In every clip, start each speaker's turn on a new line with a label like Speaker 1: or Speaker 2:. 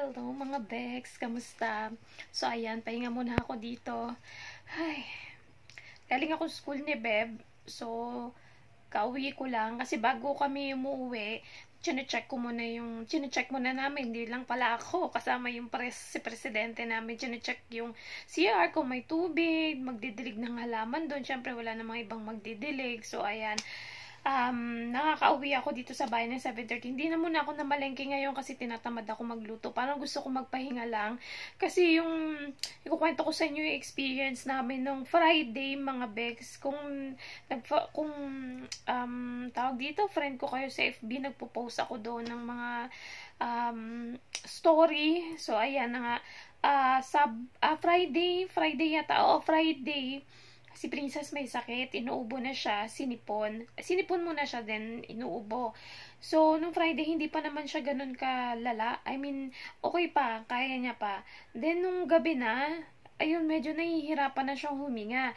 Speaker 1: Hello mga Bex, kamusta? So ayan, pahinga muna ako dito. Ay, galing ako sa school ni Beb. So, kauwi ko lang kasi bago kami umuwi, chinecheck muna namin, hindi lang pala ako, kasama yung si presidente namin, chinecheck yung CR kung may tubig, magdidilig ng halaman doon. Syempre wala namang ibang magdidilig. So ayan, nakakauwi ako dito sa bahay ng 7:30. Hindi na muna ako namalengke ngayon kasi tinatamad ako magluto. Parang gusto ko magpahinga lang. Kasi ikukwento ko sa inyo yung experience namin nung Friday, mga Bex. Kung tawag dito, friend ko kayo sa FB, nagpo-post ako doon ng mga story. So, ayan na nga. Friday yata. Friday. Si Princess may sakit, inuubo na siya, sinipon muna siya, then inuubo. So, nung Friday, hindi pa naman siya ganun kalala. I mean, okay pa, kaya niya pa. Then, nung gabi na, ayun, medyo nahihirapan na siyang huminga.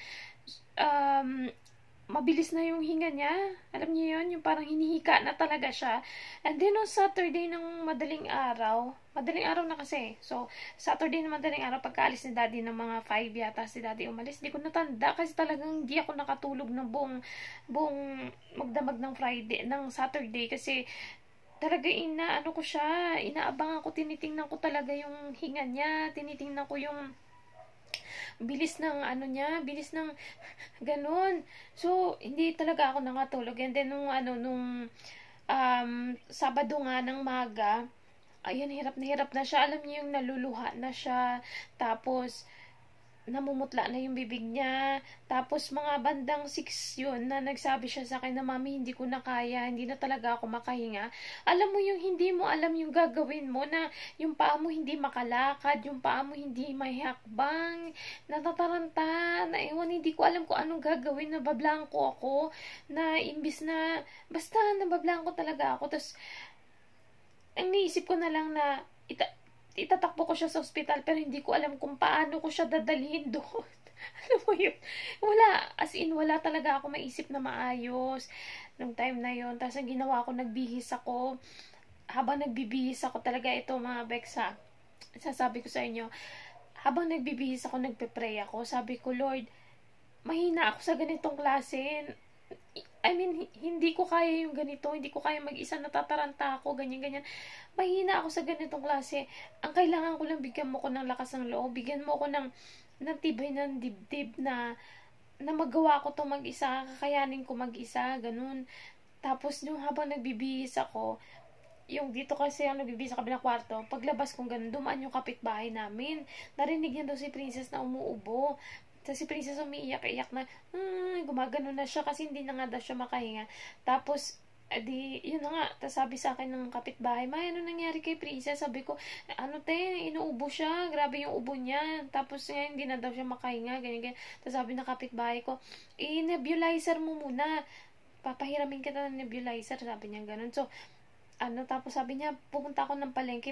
Speaker 1: Mabilis na yung hinga niya. Alam niyo yun, yung parang hinihika na talaga siya. And then, on Saturday ng madaling araw na kasi. So, Saturday ng madaling araw, pagkaalis ni Daddy ng mga 5 yata, si Daddy umalis. Di ko natanda kasi talagang hindi ako nakatulog ng buong magdamag ng Saturday kasi talaga inaano ko siya, inaabangan ko, tinitingnan ko talaga yung hinga niya, tinitingnan ko yung bilis ng bilis ng ganun. So, hindi talaga ako nakatulog. And then, nung Sabado nga ng maga, ayun, hirap na siya. Alam niyo yung naluluha na siya. Tapos, namumutla na yung bibig niya. Tapos, mga bandang 6 yun na nagsabi siya sa akin na, Mami, hindi ko na kaya. Hindi na talaga ako makahinga. Alam mo yung hindi mo alam yung gagawin mo, na yung paa mo hindi makalakad, yung paa mo hindi may hakbang, natataranta, na ewan, hindi ko alam kung anong gagawin, nabablangko ako, na imbis na, basta nabablangko talaga ako. Tapos, ang naisip ko na lang na, itatakbo ko siya sa ospital, pero hindi ko alam kung paano ko siya dadalhin doon. Alam mo yun? Wala talaga ako maisip na maayos nung time na yun. Tapos ang ginawa ko, nagbihis ako. Habang nagbibihis ako talaga, ito mga Bexa, sasabi ko sa inyo, habang nagbibihis ako, nagpe-pray ako. Sabi ko, Lord, mahina ako sa ganitong klase. I mean, hindi ko kaya yung ganito, hindi ko kaya mag-isa, natataranta ako, ganyan. Mahina ako sa ganitong klase. Ang kailangan ko lang, bigyan mo ko ng lakas ng loob, bigyan mo ko ng tibay ng dibdib na magawa ko to mag-isa, kakayanin ko mag-isa, ganun. Tapos, yung habang nagbibihis ako, yung dito kasi ang nagbibihis sa kabilang kwarto, paglabas kong ganun, dumaan yung kapitbahay namin. Narinig niya daw si Princess na umuubo. Tapos si Princess umiiyak-iyak na, gumagano na siya kasi hindi na nga daw siya makahinga. Tapos, yun na nga, tapos sabi sa akin ng kapitbahay, ano nangyari kay Princess? Sabi ko, inuubo siya, grabe yung ubo niya. Tapos hindi na daw siya makahinga, ganyan. Tapos sabi ng kapitbahay ko, nebulizer mo muna. Papahiramin kita ng nebulizer, sabi niya ganun. So, tapos sabi niya, pupunta akong palengke,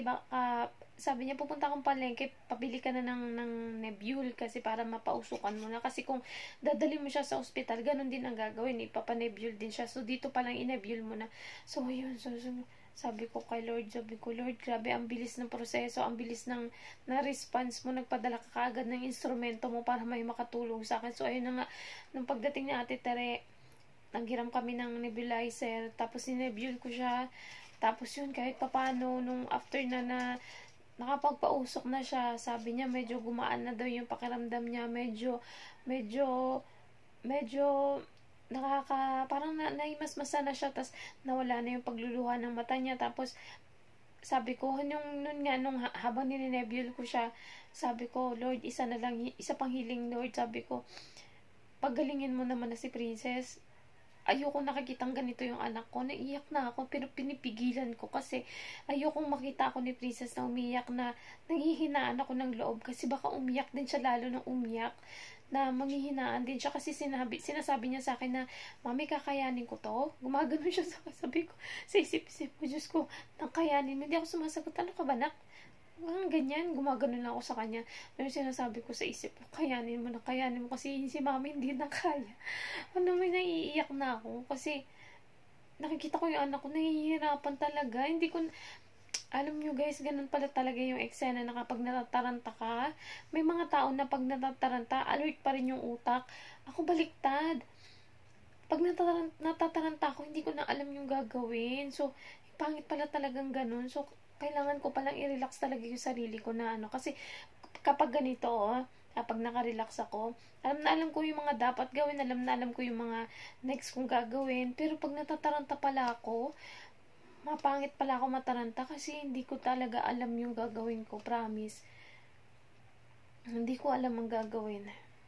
Speaker 1: pabili ka na ng Nebule kasi para mapausukan mo na. Kasi kung dadali mo siya sa ospital, ganun din ang gagawin, ipapanebule din siya. So, dito pa lang inebule mo na. So, yun, sabi ko kay Lord, Lord, grabe, ang bilis ng proseso, ang bilis na response mo, nagpadala ka kaagad ng instrumento mo para may makatulong sa akin. So, ayun na nga, nung pagdating ni Ate Tere, naghiram kami ng nebulizer, tapos ninebule ko siya. Tapos yun, kahit papano, nung after na nakapagpausok na siya, sabi niya medyo gumaan na daw yung pakiramdam niya, medyo parang naimasmasa na siya, tas nawala na yung pagluluha ng mata niya. Tapos sabi ko, nung habang ninebule ko siya, sabi ko, Lord, isa pang healing, Lord. Sabi ko, paggalingin mo naman na si Princess. Ayoko nakikitang ganito yung anak ko. Naiyak na ako, pero pinipigilan ko kasi ayokong makita ako ni Princess na umiyak, na nanghihinaan ako ng loob kasi baka umiyak din siya, lalo na umiyak, na manghihinaan din siya kasi sinasabi niya sa akin na, Mami, kakayanin ko to? Gumagano siya sabi ko, sa isip-isip ko, Diyos ko, nakayanin mo. Hindi ako sumasagot, ano ka ba, nak? Ganyan, gumagano lang ako sa kanya. Pero sinasabi ko sa isip ko, kayanin mo kasi si Mami hindi na kaya. May naiiyak na ako kasi nakikita ko yung anak ko, nahihirapan talaga. Alam nyo guys, ganun pala talaga yung eksena na kapag natataranta ka, may mga tao na pag natataranta, alert pa rin yung utak. Ako baliktad. Pag natataranta ako, hindi ko na alam yung gagawin. So, pangit pala talagang ganun. So, kailangan ko palang i-relax talaga yung sarili ko na ano. Kasi, kapag ganito, kapag naka-relax ako, alam ko yung mga dapat gawin, alam na alam ko yung mga next kong gagawin. Pero pag natataranta pala ako, mapangit pala ako mataranta kasi hindi ko talaga alam yung gagawin ko, promise. Hindi ko alam ang gagawin.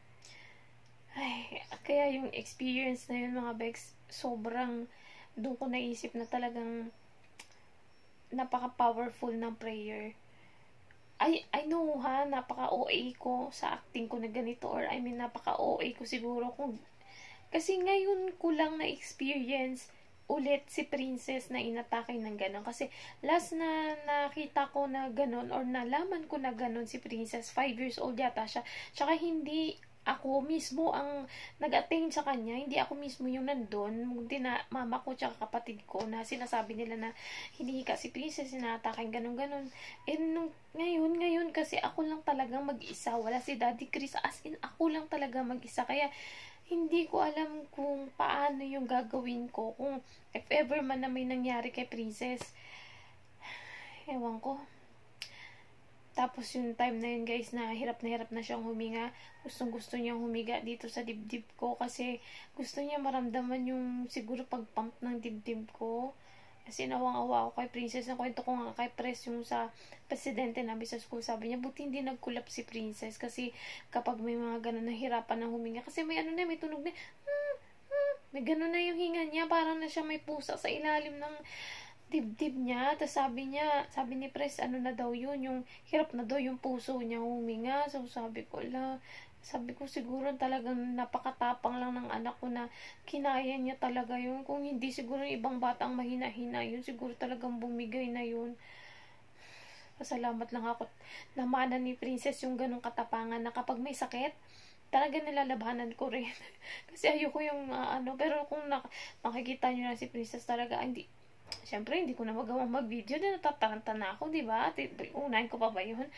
Speaker 1: Ay, kaya yung experience na yun mga Bex, sobrang doon ko naisip na talagang napaka-powerful ng prayer. I know ha, napaka-OA ko sa acting ko na ganito, or I mean napaka-OA ko siguro kung kasi ngayon ko lang na-experience ulit si Princess na inatake ng gano'n. Kasi last na nakita ko na gano'n or nalaman ko na gano'n si Princess, 5 years old yata siya. Tsaka hindi ako mismo ang nag-attain sa kanya, hindi ako mismo yung nandun, hindi na mama ko tsaka kapatid ko na sinasabi nila na hinihika si Princess, sinatake ganon-ganon. And ngayon kasi ako lang talagang mag-isa, wala si Daddy Chris, as in ako lang talaga mag-isa, kaya hindi ko alam kung paano yung gagawin ko kung if ever man na may nangyari kay Princess. Ewan ko. Tapos yung time na yun guys, na hirap na siyang huminga. Gustong gusto niyang humiga dito sa dibdib ko kasi gusto niya maramdaman yung siguro pag-pump ng dibdib ko. Kasi nawang-awa ako kay Princess. Nakwento ko nga kay Pres yung sa presidente namin sa school. Sabi niya, buti hindi nagkulap si Princess. Kasi kapag may mga ganun nahirapan ng huminga. Kasi may ano na, may tunog na, may ganun na yung hinga niya. Parang na siya may pusa sa ilalim ng dibdib niya. Tapos sabi ni Pres, ano na daw yun, yung hirap na daw yung puso niya huminga. So sabi ko siguro talagang napakatapang lang ng anak ko na kinaya niya talaga yun. Kung hindi siguro yung ibang batang mahina-hina yun, siguro talagang bumigay na yun. Pasalamat lang ako namana ni Princess yung ganong katapangan na kapag may sakit, talaga nilalabanan ko rin. Kasi ayoko yung pero kung makikita nyo na si Princess talaga, syempre, hindi ko na magawang mag-video na natataranta na ako, di ba? Unahin ko pa ba yun?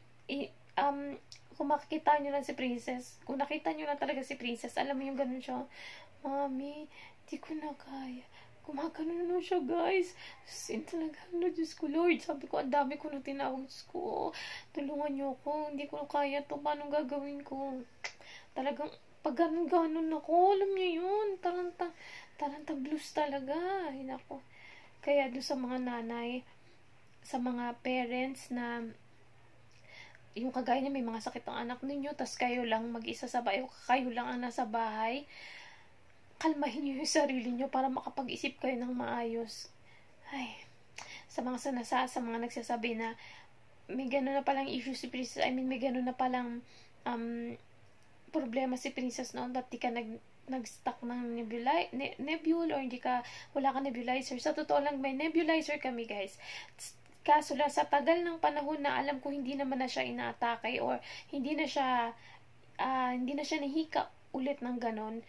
Speaker 1: Kung makikita nyo lang si Princess, kung nakita nyo lang talaga si Princess, alam mo yung ganun siya, Mami, di ko na kaya. Gumagano na siya, guys. Sin talaga, Diyos ko, Lord. Sabi ko, ang dami ko nang tinawag ko. Tulungan nyo ako. Hindi ko na kaya to. Paano gagawin ko? Talagang, pag ganun ako, alam niyo yun. Taranta blues talaga. Ay, nako. Kaya doon sa mga nanay, sa mga parents na yung kagaya niya may mga sakit ang anak ninyo, tas kayo lang mag-isa sa bahay, kayo lang ang nasa bahay, kalmahin niyo yung sarili niyo para makapag-isip kayo ng maayos. Ay, sa mga nagsasabi na may gano'n na palang issue si Princess, I mean may gano'n na palang problema si Princess noon, ba't di ka nag-stock ng nebule or wala ka nebulizer. Sa totoo lang, may nebulizer kami guys. Kaso lang, sa tagal ng panahon na alam ko hindi naman na siya inaatake or hindi na siya nahika ulit ng ganon,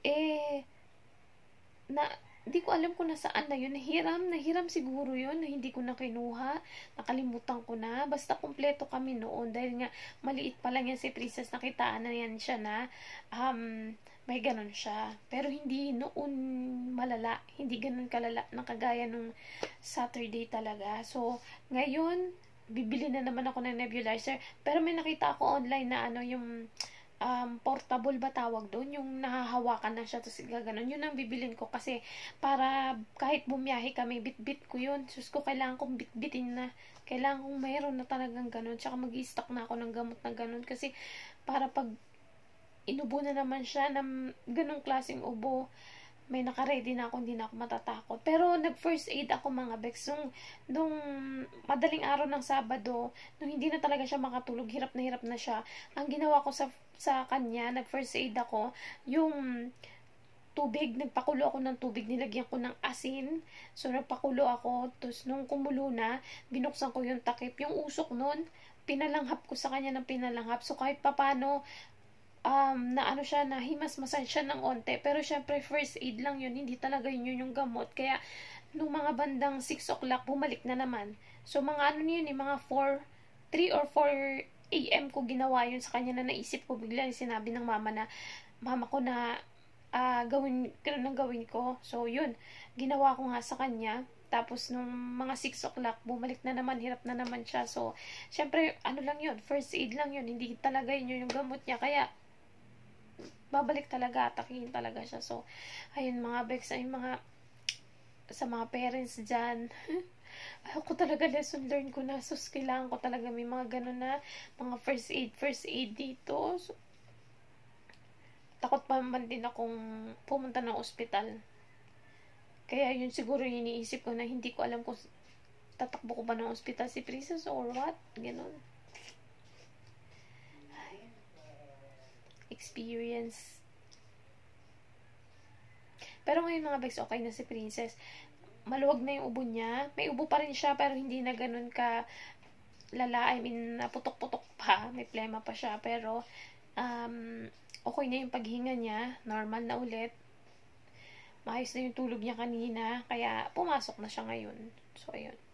Speaker 1: hindi ko alam kung nasaan na yun. Nahiram siguro yun na hindi ko na kinuha. Nakalimutan ko na. Basta kompleto kami noon. Dahil nga, maliit pa lang yan si Princess. Nakitaan na yan siya na may ganon siya. Pero hindi noon malala. Hindi ganon kalala na kagaya nung Saturday talaga. So, ngayon, bibili na naman ako ng nebulizer. Pero may nakita ako online na yung portable ba tawag doon, yung nahahawakan na siya tapos gaganon, yun ang bibilin ko kasi para kahit bumiyahe kami, bit-bit ko yun. Sus ko, kailangan kong bit-bitin na, kailangan kong mayroon na talagang ganon, tsaka mag-i-stock na ako ng gamot na ganon kasi para pag inubo na naman siya ng ganong klaseng ubo, may naka-ready na ako, hindi na ako matatakot. Pero nag-first aid ako mga Bex. Nung madaling araw ng Sabado, nung hindi na talaga siya makatulog, hirap na siya. Ang ginawa ko sa kanya, nag-first aid ako, yung tubig, nagpakulo ako ng tubig, nilagyan ko ng asin. So, nagpakulo ako. Tapos, nung kumulo na, binuksan ko yung takip. Yung usok nun, pinalanghap ko sa kanya ng pinalanghap. So, kahit papano, nahimasmasan siya ng onte. Pero syempre first aid lang yun, hindi talaga yun yung gamot. Kaya nung mga bandang 6 o'clock bumalik na naman. So, mga ano yun, mga 3 or 4 AM ko ginawa yun sa kanya na naisip ko bigla sinabi ng mama ko na gawin ko. So, yun, ginawa ko nga sa kanya. Tapos, nung mga 6 o'clock, bumalik na naman, hirap na naman siya. So, syempre, ano lang yun, first aid lang yun. Hindi talaga yun yung gamot niya. Kaya, babalik talaga, atakihin talaga siya. So, ayun mga bex, ay sa mga parents dyan, ako talaga lesson learn ko na, sus, kailangan ko talaga may mga ganun na, mga first aid dito. So, takot pa man din akong pumunta ng ospital. Kaya yun siguro yung iniisip ko na hindi ko alam kung tatakbo ko ba ng ospital si Princess or what. Ganun. Experience. Pero ngayon mga bex, okay na si Princess. Maluwag na yung ubo niya. May ubo pa rin siya pero hindi na ganun ka lala. I mean, putok-putok pa. May plema pa siya. Pero, okay na yung paghinga niya. Normal na ulit. Maayos na yung tulog niya kanina. Kaya, pumasok na siya ngayon. So, ayun.